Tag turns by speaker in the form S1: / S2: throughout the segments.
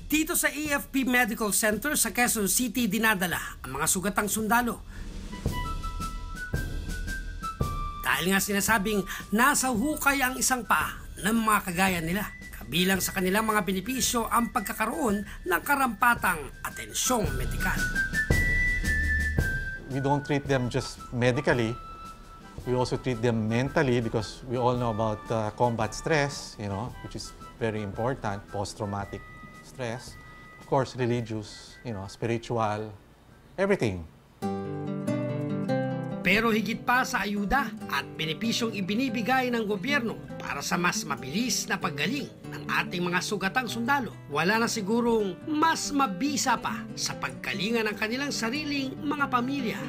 S1: Dito sa AFP Medical Center sa Quezon City dinadala ang mga sugatang sundalo. Dahil nga sinasabing nasa hukay ang isang paa ng mga kagaya nila. Kabilang sa kanilang mga benepisyo ang pagkakaroon ng karampatang atensyong medikal.
S2: We don't treat them just medically. We also treat them mentally because we all know about combat stress, which is very important, post-traumatic stress. Of course, religious, spiritual, everything.
S1: Pero higit pa sa ayuda at benepisyong ibinibigay ng gobyerno para sa mas mabilis na paggaling ng ating mga sugatang sundalo, wala na sigurong mas mabisa pa sa paggalingan ng kanilang sariling mga pamilya.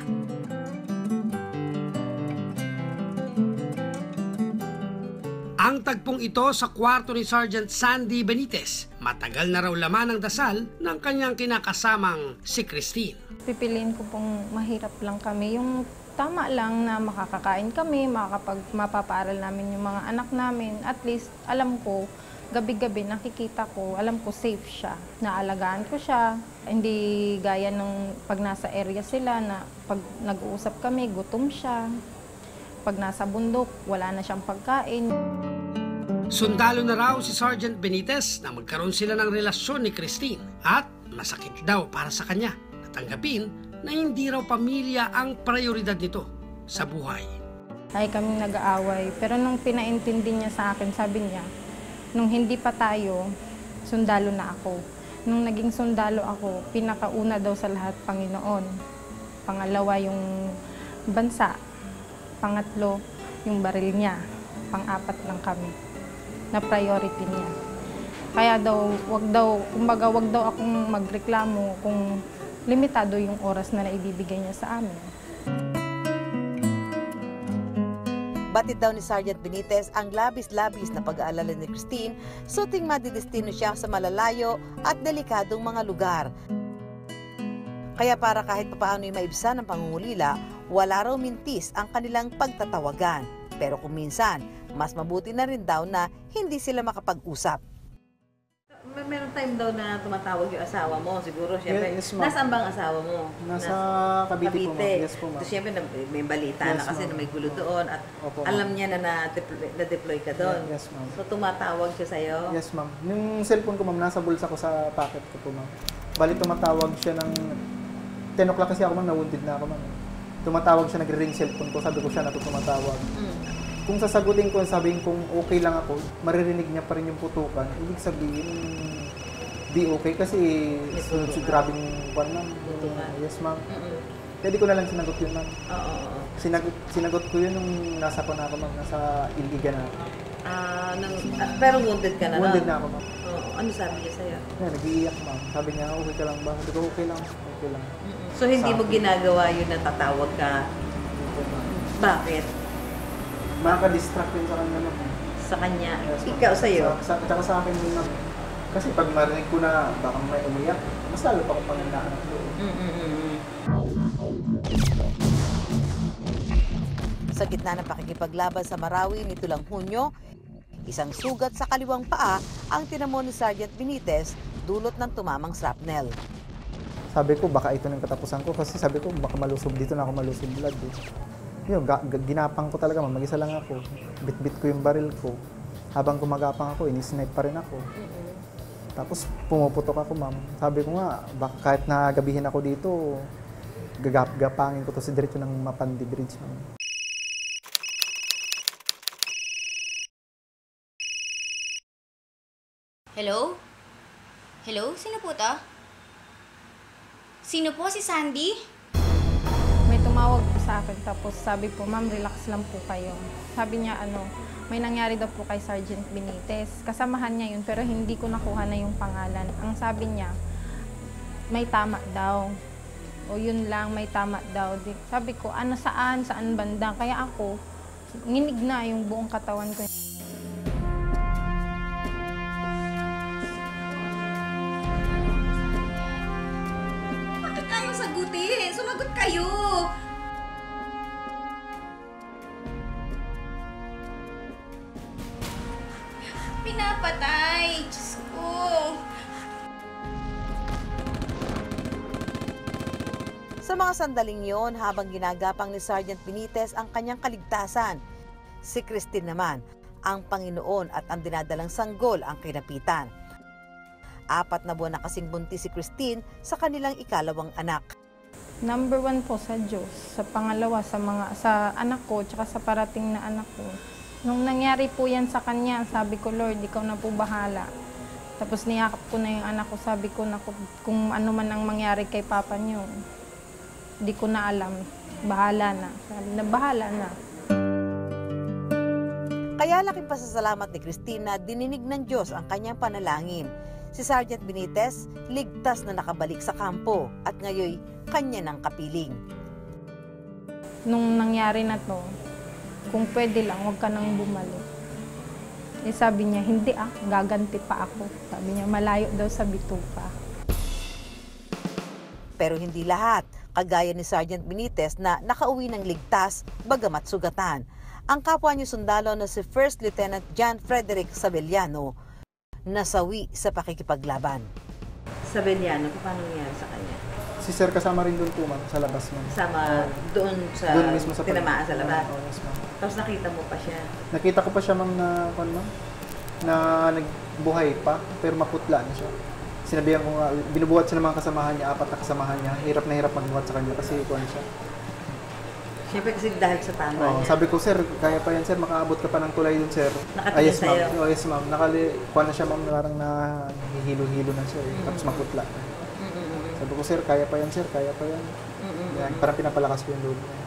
S1: Ang tagpong ito sa kwarto ni Sergeant Sandy Benitez, matagal na raw laman ng dasal ng kanyang kinakasamang si Christine.
S3: Pipiliin ko pong mahirap lang kami, yung tama lang na makakakain kami, mapapaaral namin yung mga anak namin. At least alam ko, gabi-gabi nakikita ko, alam ko safe siya. Naalagaan ko siya, hindi gaya ng pag nasa area sila na pag nag-uusap kami, gutom siya. Pag nasa bundok, wala na siyang pagkain.
S1: Sundalo na raw si Sergeant Benitez na magkaroon sila ng relasyon ni Christine at masakit daw para sa kanya natanggapin na hindi raw pamilya ang prioridad nito sa buhay.
S3: Ay kaming nag-aaway, pero nung pinaintindi niya sa akin, sabi niya, nung hindi pa tayo, sundalo na ako. Nung naging sundalo ako, pinakauna daw sa lahat Panginoon. Pangalawa yung bansa. Pangatlo, yung baril niya. Pang-apat lang kami na priority niya. Kaya daw, wag daw akong magreklamo kung limitado yung oras na naibibigay niya sa amin.
S4: Batid daw ni Sergeant Benitez ang labis-labis na pag-aalala ni Christine sa tuwing madidestino siya sa malalayo at delikadong mga lugar. Kaya para kahit papaano ay maibsan ng pangungulila, wala raw mintis ang kanilang pagtatawagan. Pero kung minsan, mas mabuti na rin daw na hindi sila makapag-usap.
S5: Meron time daw na tumatawag yung asawa mo, siguro siyempre.
S6: Yes, ma'am.
S5: Nasaan bang asawa mo?
S6: Nasa Cavite po, ma'am. Yes po, ma'am.
S5: So siyempre may balita
S6: Yes,
S5: na kasi
S6: ma'am.
S5: na may gulo doon at
S6: Opo,
S5: alam niya na na-deploy ka doon.
S6: Yes, ma'am.
S5: So tumatawag siya sa'yo?
S6: Yes, ma'am. Yung cellphone ko, ma'am, nasa bulsa ko sa pocket ko po, ma'am. Bali, tumatawag siya ng 10 o'clock kasi ako, ma'am, na-wounded na ako, ma'am. Tumatawag siya, nagre-ring cellphone ko. Sabi ko siya na tumatawag. Kung sasagutin ko, sabihin kong okay lang ako, maririnig niya pa rin yung putukan. Ibig sabihin, di okay kasi si grabing kwan, ma'am. Yes, ma'am. Pwede ko na lang sinagot yun, ma'am.
S5: Oo.
S6: Sinagot ko yun nung nasa ko na ako, ma'am. Nasa Iligan na ako.
S5: Pero wounded ka na
S6: Wounded na ako, ma'am.
S5: Oo. Ano sabi niya sa'yo?
S6: Nag-iiyak, ma'am. Sabi niya, okay ka lang ba? Sabi ko, okay lang. Okay lang.
S5: So hindi mo ginagawa yun na tatawag ka? Bakit?
S6: Makaka-distract yun sa kanya, ma'am.
S5: Sa kanya?
S6: Yes, ma'am.
S5: Ikaw sa'yo?
S6: Tsaka sa akin yun, ma'am. Kasi pag marinig ko na baka may umiyak, mas lalo pa ko panginaan ko.
S4: Sa gitna ng pakikipaglaban sa Marawi nito lang Hunyo, isang sugat sa kaliwang paa ang tinamo ni Sergeant Benitez dulot ng tumamang shrapnel.
S6: Sabi ko, baka ito ng katapusan ko kasi sabi ko, baka malusob dito na ako malusob blood. Yun, ginapang ko talaga, ma'am. Mag-isa lang ako. Bit-bit ko yung baril ko. Habang gumagapang ako, inisnipe pa rin ako. Tapos pumuputok ako, ma'am. Sabi ko nga, baka kahit na gabihin ako dito, gagapangin ko to si diretso ng Mapandi Bridge, ma'am.
S7: Hello? Hello? Sino po to? Sino po? Si Sandy?
S3: May tumawag po sa akin, tapos sabi po, ma'am, relax lang po kayo. Sabi niya, may nangyari daw po kay Sergeant Benitez. Kasamahan niya yun, pero hindi ko nakuha na yung pangalan. Ang sabi niya, may tama daw. O yun lang, may tama daw. Sabi ko, saan banda? Kaya ako, nginig na yung buong katawan ko.
S7: Bakit kayong sagutin? Sumagot kayo! Pinapatay! Diyos ko!
S4: Sa mga sandaling yon, habang ginagapang ni Sergeant Benitez ang kanyang kaligtasan, si Christine naman, ang Panginoon at ang dinadalang sanggol ang kinapitan. 4 na buwan na kasing buntis si Christine sa kanilang ikalawang anak.
S3: Number 1 po sa Diyos. Sa pangalawa, sa anak ko, tsaka sa parating na anak ko. Nung nangyari po yan sa kanya, sabi ko, Lord, ikaw na po bahala. Tapos niyakap ko na yung anak ko, sabi ko, naku, kung ano man ang mangyari kay papa niyo, di ko na alam. Bahala na. Sabi na, bahala na.
S4: Kaya laking pasasalamat ni Christine na dininig ng Diyos ang kanyang panalangin. Si Sergeant Benitez, ligtas na nakabalik sa kampo at ngayoy kanya ng kapiling.
S3: Nung nangyari na to, kung pwede lang, huwag ka nang bumalik. Eh sabi niya, hindi gaganti pa ako. Sabi niya, malayo daw sa bituka.
S4: Pero hindi lahat, kagaya ni Sergeant Benitez na nakauwi ng ligtas, bagamat sugatan. Ang kapwa niyo sundalo na si First Lieutenant John Frederick Sabelliano, nasawi sa pakikipaglaban.
S5: Sabelliano, paano nangyari sa kanya?
S6: Si Sir kasama rin doon po, ma'am, sa labas, ma'am.
S5: Kasama doon sa
S6: Doon mismo sa
S5: tinamaan sa labas.
S6: Oo, yes, ma'am.
S5: Tapos nakita mo pa siya.
S6: Nakita ko pa siya, ma'am, na nagbuhay pa, pero maputla na siya. Sinabihan ko nga, binubuhat siya ng mga kasamahan niya, 4 na kasamahan niya. Hirap na hirap magbuhat sa kanya kasi kuwan siya.
S5: Siyempre kasi dahil sa tama niya.
S6: Sabi ko, sir, kaya pa yan, sir, makaabot ka pa ng tulay dun, sir.
S5: Nakatingin
S6: yes, ma'am.
S5: sa'yo?
S6: Yes, ma'am. Kuwan na siya, ma'am, parang nahihilo-hilo na siya. Tapos maputla. Sabi ko, sir, kaya pa yan, sir, kaya pa yan. Yan, parang pinapalakas ko yung loob niya.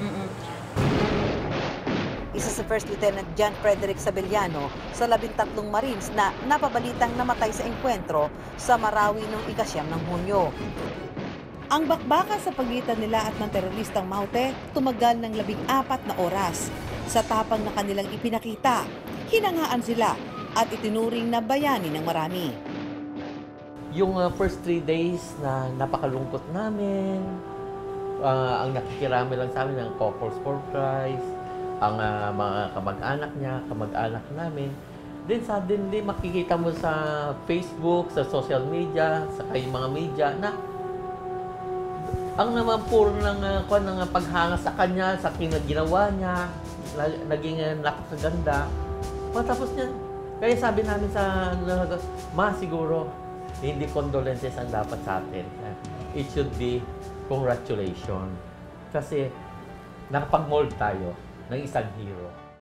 S4: Isa si First Lieutenant John Frederick Sabelliano sa 13 Marines na napabalitang namatay sa engkwentro sa Marawi noong 9 ng Hunyo. Ang bakbakan sa pagitan nila at ng teroristang Maute tumagal ng 14 na oras. Sa tapang na kanilang ipinakita, hinangaan sila at itinuring na bayani ng marami.
S8: Yung first 3 days na napakalungkot namin, ang nakikirami lang sa amin ng Couples for Christ, ang mga kamag-anak niya, kamag-anak namin. Then suddenly makikita mo sa Facebook, sa social media, sa kayong mga media na ang naman puro ng paghanga sa kanya, sa ginawa niya, naging napakaganda. Matapos niya, kaya sabi namin sa siguro, hindi condolences ang dapat sa atin. It should be congratulations. Kasi nakapag-mold tayo ng isang hero.